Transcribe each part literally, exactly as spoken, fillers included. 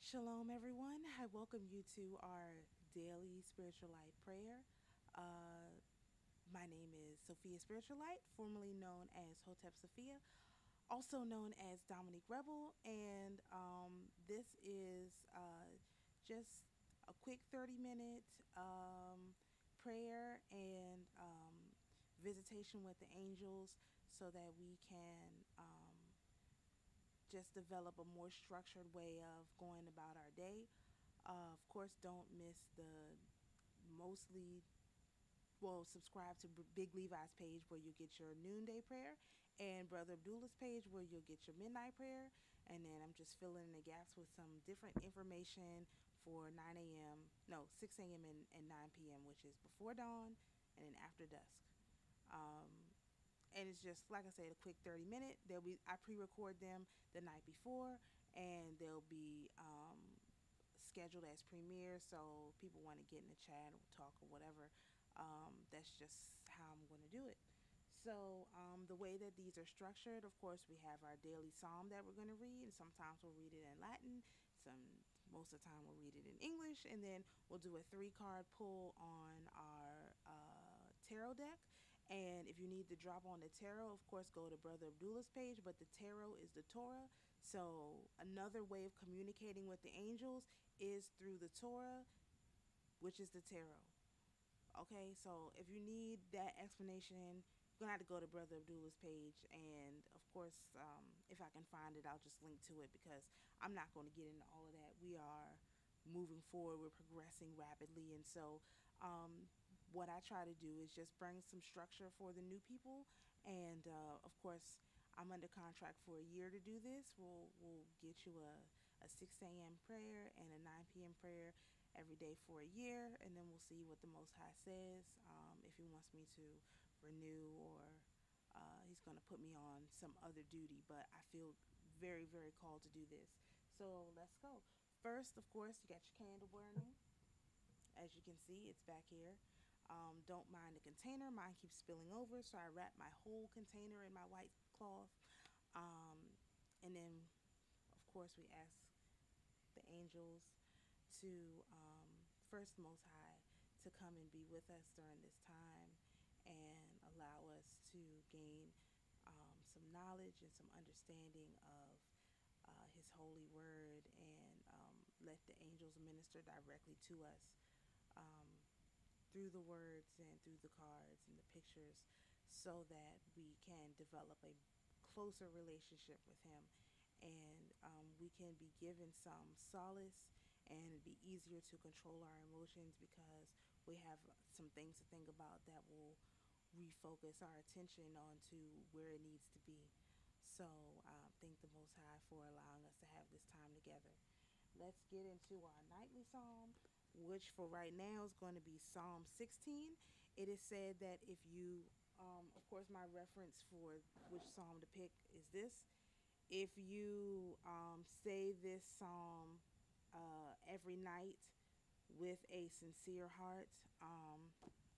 Shalom, everyone. I welcome you to our daily Spiritualite prayer. Uh, my name is Sophia Spiritualite, formerly known as Hotep Sophia, also known as Dominique Rebel, and um, this is uh, just a quick thirty minute um, prayer and um, visitation with the angels so that we can. Um, just develop a more structured way of going about our day. Uh, of course, don't miss the mostly, well, subscribe to Big Levi's page where you'll get your noonday prayer, and Brother Abdullah's page where you'll get your midnight prayer. And then I'm just filling in the gaps with some different information for nine a m, no, six a m and, and nine p m, which is before dawn and then after dusk. Um, and it's just like I said, a quick thirty minute. They'll be I pre-record them the night before, and they'll be um, scheduled as premiere. So people want to get in the chat or talk or whatever. Um, that's just how I'm going to do it. So um, the way that these are structured, of course, we have our daily psalm that we're going to read, and sometimes we'll read it in Latin. Some most of the time we'll read it in English, and then we'll do a three card pull on our uh, tarot deck. And if you need to drop on the tarot, of course, go to Brother Abdullah's page. But the tarot is the Torah. So another way of communicating with the angels is through the Torah, which is the tarot. Okay, so if you need that explanation, you're gonna have to go to Brother Abdullah's page, and of course, um, if I can find it, I'll just link to it because I'm not going to get into all of that. We are moving forward, we're progressing rapidly, and so um, what I try to do is just bring some structure for the new people, and uh, of course, I'm under contract for a year to do this. We'll we'll get you a a six a m prayer and a nine p m prayer every day for a year, and then we'll see what the Most High says. Um, if He wants me to renew, or uh, He's going to put me on some other duty, but I feel very, very called to do this. So let's go. First, of course, you got your candle burning. As you can see, it's back here. Um, don't mind the container. Mine keeps spilling over, so I wrap my whole container in my white cloth. Um, and then, of course, we ask the angels to um, first Most High to come and be with us during this time and allow us to gain um, some knowledge and some understanding of uh, His holy word, and um, let the angels minister directly to us um, through the words and through the cards and the pictures, so that we can develop a closer relationship with Him, and um, we can be given some solace, and it'd be easier to control our emotions because we have some things to think about that will refocus our attention onto where it needs to be. So uh, thank the Most High for allowing us to have this time together. Let's get into our nightly psalm, which for right now is going to be Psalm sixteen. It is said that if you, um, of course, my reference for which psalm to pick is this. If you um, say this psalm uh, every night with a sincere heart, um,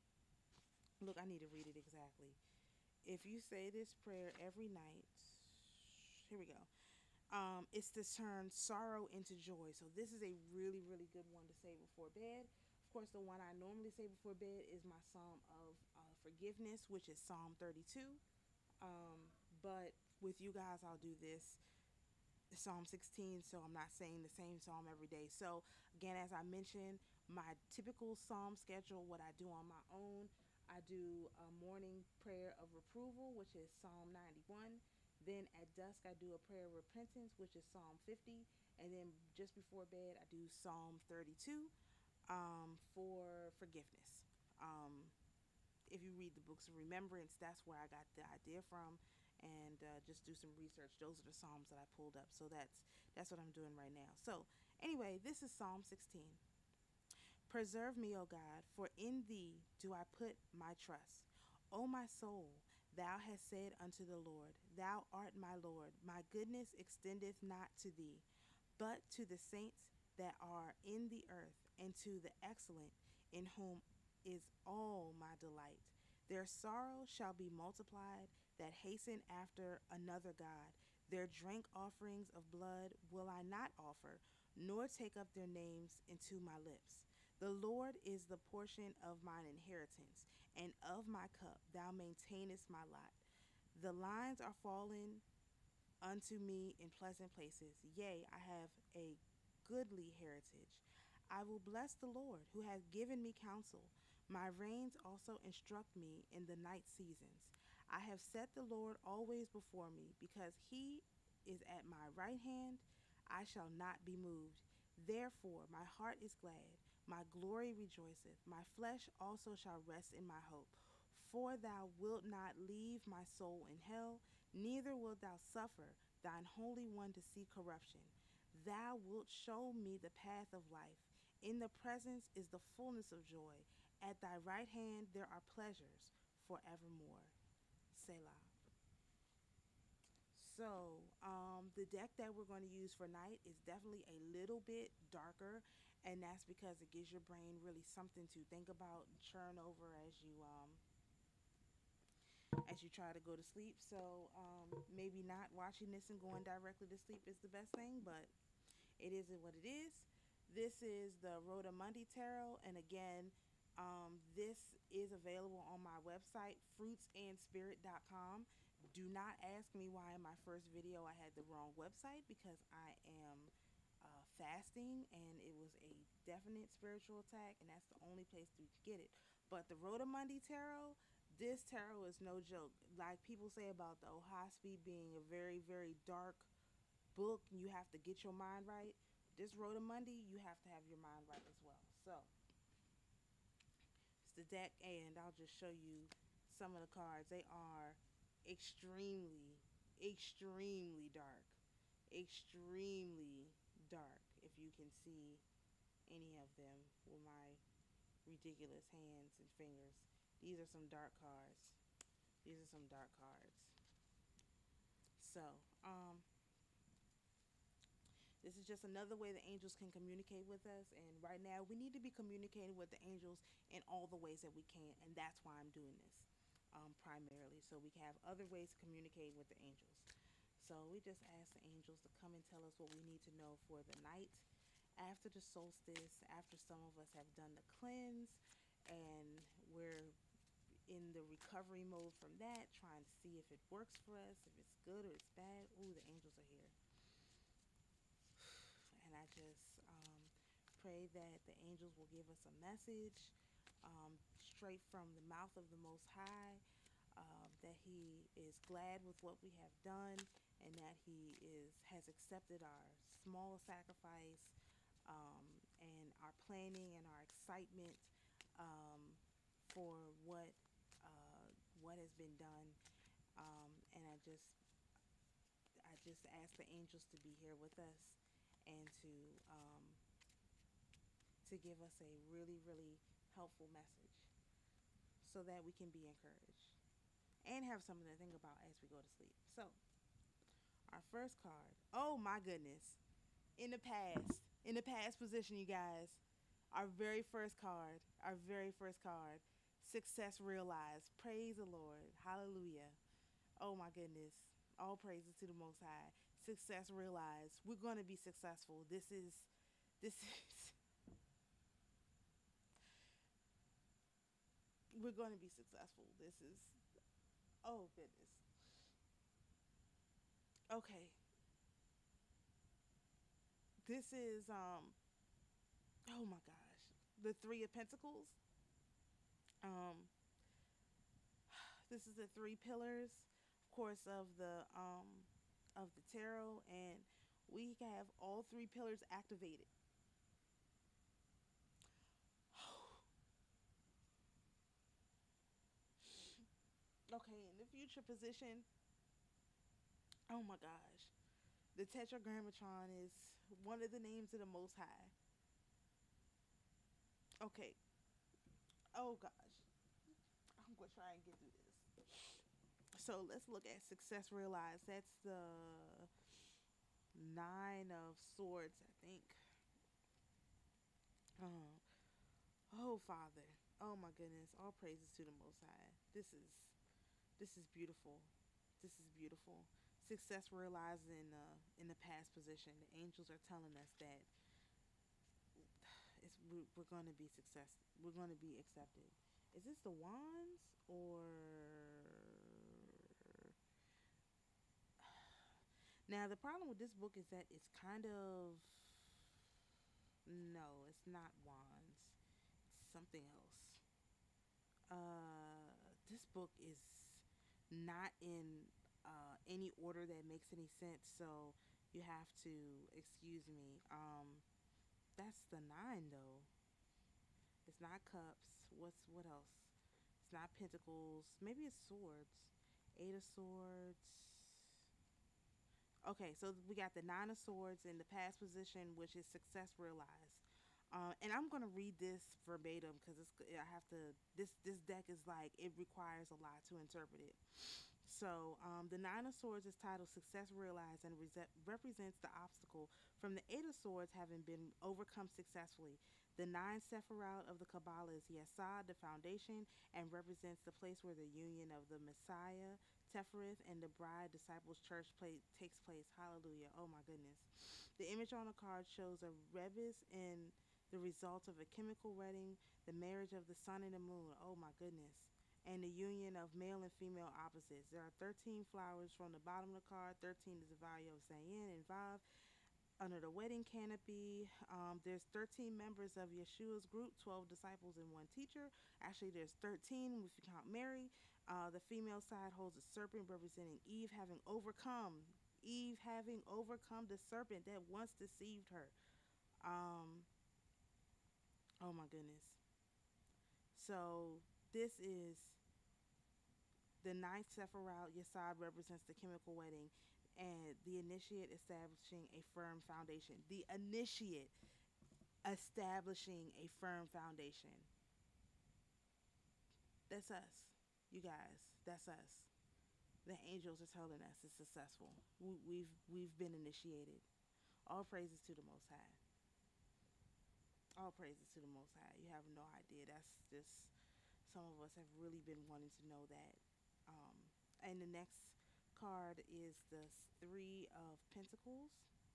look, I need to read it exactly. If you say this prayer every night, here we go. Um, it's to turn sorrow into joy. So this is a really, really good one to say before bed. Of course, the one I normally say before bed is my psalm of uh, forgiveness, which is Psalm thirty-two. Um, but with you guys, I'll do this Psalm sixteen, so I'm not saying the same psalm every day. So again, as I mentioned, my typical psalm schedule, what I do on my own, I do a morning prayer of reproval, which is Psalm ninety-one. Then at dusk, I do a prayer of repentance, which is Psalm fifty. And then just before bed, I do Psalm thirty-two um, for forgiveness. Um, if you read the books of remembrance, that's where I got the idea from, and uh, just do some research. Those are the psalms that I pulled up, so that's that's what I'm doing right now. So anyway, this is Psalm sixteen. Preserve me, O God, for in Thee do I put my trust. O my soul, Thou hast said unto the Lord, Thou art my Lord. My goodness extendeth not to Thee, but to the saints that are in the earth, and to the excellent, in whom is all my delight. Their sorrow shall be multiplied that hasten after another God. Their drink offerings of blood will I not offer, nor take up their names into my lips. The Lord is the portion of mine inheritance, and of my cup thou maintainest my lot. The lines are fallen unto me in pleasant places. Yea, I have a goodly heritage. I will bless the Lord, who has given me counsel. My reins also instruct me in the night seasons. I have set the Lord always before me, because he is at my right hand. I shall not be moved. Therefore, my heart is glad, my glory rejoiceth. My flesh also shall rest in my hope. For thou wilt not leave my soul in hell, neither wilt thou suffer thine holy one to see corruption. Thou wilt show me the path of life. In the presence is the fullness of joy. At thy right hand there are pleasures forevermore. Selah. So, um, the deck that we're going to use for night is definitely a little bit darker, and that's because it gives your brain really something to think about and churn over as you um as you try to go to sleep. So, um, maybe not watching this and going directly to sleep is the best thing, but it isn't what it is. This is the Rota Mundi Tarot, and again, um, this is available on my website, fruits and spirit dot com. Do not ask me why in my first video I had the wrong website, because I am uh, fasting and it was a definite spiritual attack, and that's the only place to get it. But the Rota Mundi Tarot, this tarot is no joke. Like people say about the Ohaspi being a very, very dark book, you have to get your mind right. This Rota Mundi, you have to have your mind right as well. So it's the deck, and I'll just show you some of the cards. They are extremely, extremely dark. Extremely dark. If you can see any of them with my ridiculous hands and fingers. These are some dark cards. These are some dark cards. So, um, this is just another way the angels can communicate with us. And right now, we need to be communicating with the angels in all the ways that we can. And that's why I'm doing this, um, primarily. So we can have other ways to communicate with the angels. So we just ask the angels to come and tell us what we need to know for the night after the solstice, after some of us have done the cleanse. And we're in the recovery mode from that, trying to see if it works for us, if it's good or it's bad. Ooh, the angels are here. And I just um, pray that the angels will give us a message um, straight from the mouth of the Most High, uh, that He is glad with what we have done, and that He is has accepted our small sacrifice, um, and our planning and our excitement, um, for what uh, what has been done. Um, and I just I just ask the angels to be here with us, and to um, to give us a really, really helpful message, so that we can be encouraged and have something to think about as we go to sleep. So, our first card. Oh my goodness. In the past, in the past position, you guys, our very first card, our very first card, success realized. Praise the Lord. Hallelujah. Oh my goodness. All praises to the Most High. Success realized. We're going to be successful. This is, this is, we're going to be successful. This is, oh goodness. Okay. This is, um, oh my gosh. The Three of Pentacles. Um, this is the three pillars, of course, of the, um, of the tarot, and we have all three pillars activated. Okay, in the future position, oh my gosh, the Tetragrammatron is one of the names of the Most High. Okay, oh gosh, I'm gonna try and get through this. So let's look at success realized. That's the Nine of Swords, I think. Oh, oh Father, oh my goodness, all praises to the Most High. This is this is beautiful. This is beautiful. Success realized in uh, in the past position. The angels are telling us that we, we're going to be success. We're going to be accepted. Is this the wands or now? The problem with this book is that it's kind of no, it's not wands. It's something else. Uh, this book is not in uh, any order that makes any sense, so you have to excuse me. Um, that's the nine though. It's not cups. What's what else? It's not pentacles. Maybe it's swords. Eight of swords. Okay, so we got the nine of swords in the past position, which is success realized. Uh, and I'm gonna read this verbatim because it's I have to. This this deck is like it requires a lot to interpret it. So um, the nine of swords is titled "Success Realized" and rese- represents the obstacle from the eight of swords having been overcome successfully. The nine Sephiroth of the Kabbalah is Yesod, the foundation, and represents the place where the union of the Messiah, Tefereth, and the bride disciples church play, takes place. Hallelujah. Oh my goodness. The image on the card shows a rebus in the result of a chemical wedding, the marriage of the sun and the moon. Oh my goodness. And the union of male and female opposites. There are thirteen flowers from the bottom of the card. thirteen is the value of Zayin and Vav under the wedding canopy. Um, there's thirteen members of Yeshua's group, twelve disciples and one teacher. Actually, there's thirteen if you count Mary. Uh, the female side holds a serpent representing Eve having overcome. Eve having overcome the serpent that once deceived her. Um, oh my goodness. So this is the ninth Sephiroth. Yesod represents the chemical wedding and the initiate establishing a firm foundation. The initiate establishing a firm foundation. That's us, you guys. That's us. The angels are telling us it's successful. We, we've we've been initiated. All praises to the Most High. All praises to the Most High. You have no idea. That's just some of us have really been wanting to know that. Um, and the next card is the Three of Pentacles.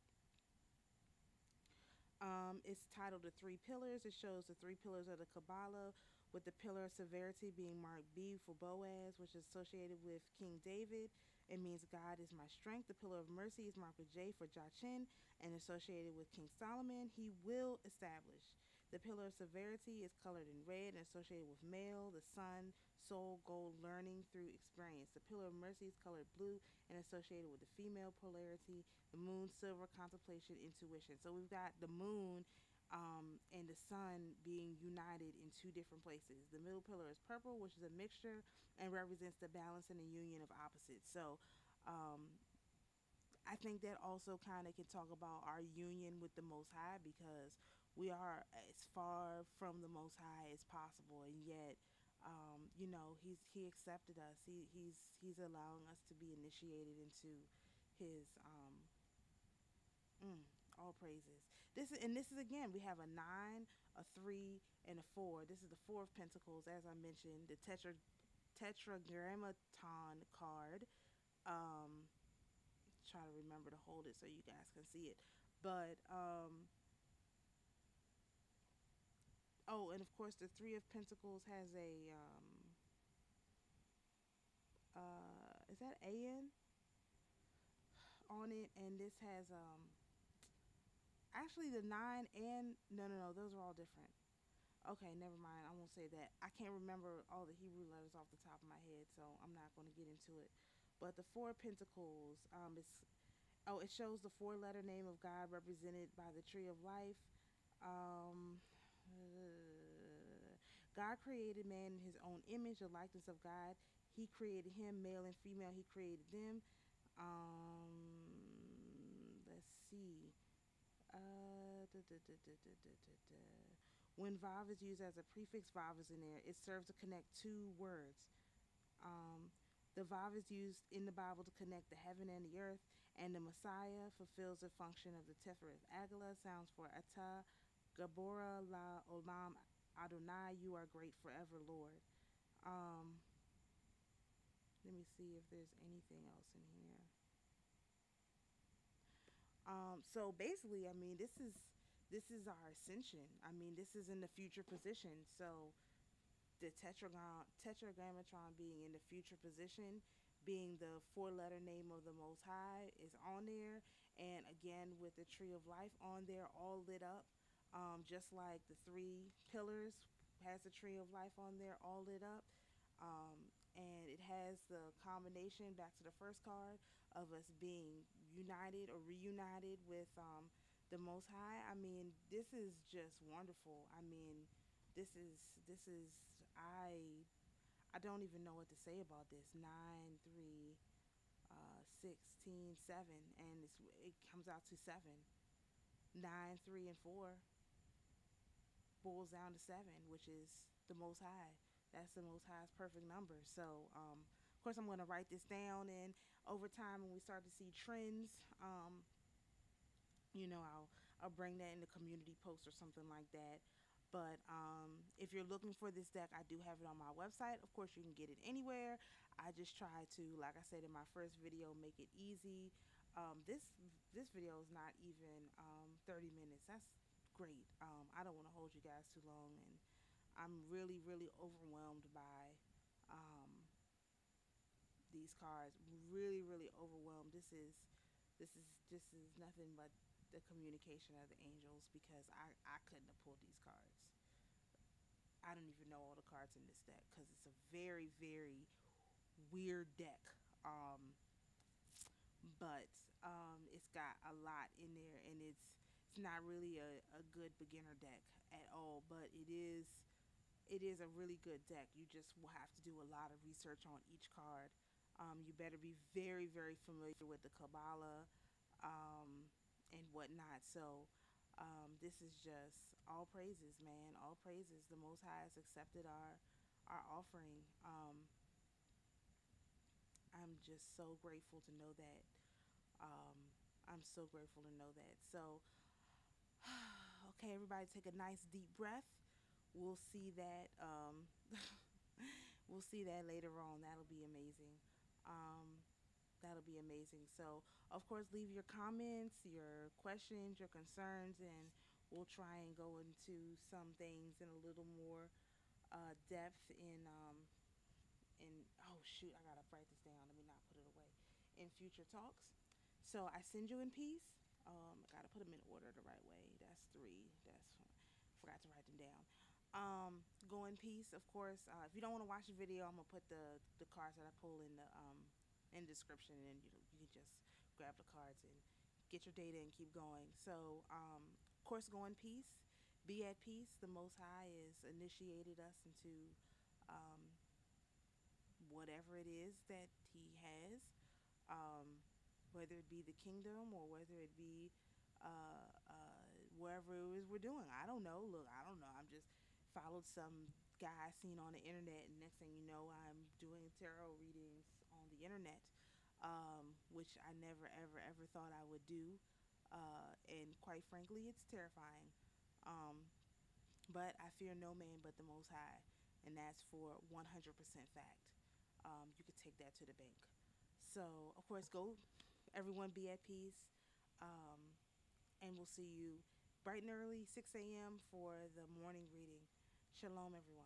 Um, it's titled The Three Pillars. It shows the three pillars of the Kabbalah, with the pillar of severity being marked B for Boaz, which is associated with King David. It means God is my strength. The pillar of mercy is marked with J for Jachin and associated with King Solomon. He will establish. The pillar of severity is colored in red and associated with male, the sun, soul, gold, learning through experience. The pillar of mercy is colored blue and associated with the female polarity, the moon, silver, contemplation, intuition. So we've got the moon um, and the sun being united in two different places. The middle pillar is purple, which is a mixture and represents the balance and the union of opposites. So um, I think that also kind of can talk about our union with the Most High, because we are as far from the Most High as possible, and yet, um, you know, he's he accepted us. He he's he's allowing us to be initiated into his um, mm, all praises. This is, and this is again we have a nine, a three, and a four. This is the Four of Pentacles, as I mentioned, the tetra tetragrammaton card. Um, try to remember to hold it so you guys can see it, but um oh, and of course the Three of Pentacles has a um uh is that an on it, and this has um actually the nine and no no no those are all different. Okay, never mind, I won't say that. I can't remember all the Hebrew letters off the top of my head, so I'm not going to get into it. But the Four of Pentacles, um it's oh, it shows the four letter name of God represented by the tree of life. Um, God created man in his own image, the likeness of God. He created him, male and female, he created them. Um, let's see. Uh, da, da, da, da, da, da, da, da. When Vav is used as a prefix, Vav is in there. It serves to connect two words. Um, the Vav is used in the Bible to connect the heaven and the earth, and the Messiah fulfills the function of the Tefereth. Agala sounds for Ata, Gabora La Olam Adonai, you are great forever, Lord. Um, let me see if there's anything else in here. Um, so basically, I mean, this is this is our ascension. I mean, this is in the future position. So the tetragon tetragrammatron being in the future position, being the four letter name of the Most High, is on there. And again, with the tree of life on there, all lit up, um, just like the three pillars has the tree of life on there, all lit up. Um, and it has the combination, back to the first card, of us being united or reunited with um, the Most High. I mean, this is just wonderful. I mean, this is this is I I don't even know what to say about this. Nine, three, uh, sixteen, seven, and it's, it comes out to seven. Nine, three, and four boils down to seven, which is the Most High. That's the Most High's perfect number. So, um, of course, I'm going to write this down, and over time, when we start to see trends, um, you know, I'll I'll bring that in the community post or something like that. But um, if you're looking for this deck, I do have it on my website. Of course, you can get it anywhere. I just try to, like I said in my first video, make it easy. Um, this this video is not even um, thirty minutes. That's great. Um, I don't want to hold you guys too long, and I'm really, really overwhelmed by um, these cards. Really, really overwhelmed. This is this is this is nothing but the communication of the angels, because I I couldn't have pulled these cards. I don't even know all the cards in this deck because it's a very, very weird deck. Um, but um, it's got a lot in there, and it's it's not really a, a good beginner deck at all. But it is it is a really good deck. You just will have to do a lot of research on each card. Um, you better be very, very familiar with the Kabbalah, um, and whatnot. So um, this is just all praises, man. All praises. The Most High has accepted our our offering. Um, I'm just so grateful to know that. Um, I'm so grateful to know that. So, okay, everybody, take a nice deep breath. We'll see that. Um, we'll see that later on. That'll be amazing. Um, that'll be amazing. So, of course, leave your comments, your questions, your concerns, and we'll try and go into some things in a little more uh, depth in um, in oh shoot, I gotta write this down. Let me not put it away. In future talks. So I send you in peace. Um, I gotta put them in order the right way. That's three. That's forgot to write them down. Um, go in peace, of course. Uh, if you don't want to watch the video, I'm gonna put the the cards that I pull in the um in the description, and you you can just grab the cards and get your data and keep going. So, um, of course, go in peace. Be at peace. The Most High has initiated us into um, whatever it is that He has, um, whether it be the kingdom or whether it be uh, uh, wherever it is we're doing. I don't know. Look, I don't know. I'm just followed some guy I seen on the internet, and next thing you know, I'm doing tarot readings on the internet, um, which I never, ever, ever thought I would do. Uh, and quite frankly, it's terrifying. Um, but I fear no man but the Most High, and that's for one hundred percent fact. Um, you could take that to the bank. So, of course, go, everyone, be at peace. Um, and we'll see you bright and early, six a m, for the morning reading. Shalom, everyone.